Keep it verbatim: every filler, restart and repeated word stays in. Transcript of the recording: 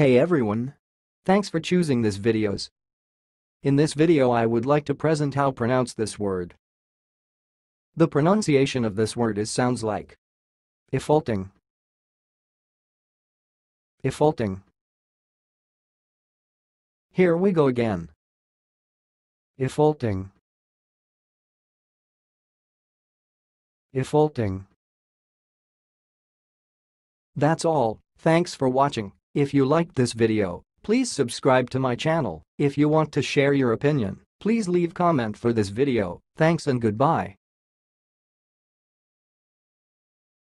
Hey everyone! Thanks for choosing this videos. In this video I would like to present how pronounce this word. The pronunciation of this word is sounds like Efaulting. Efaulting. Here we go again. Efaulting. Efaulting. That's all, thanks for watching. If you liked this video, please subscribe to my channel. If you want to share your opinion, please leave comment for this video. Thanks and goodbye.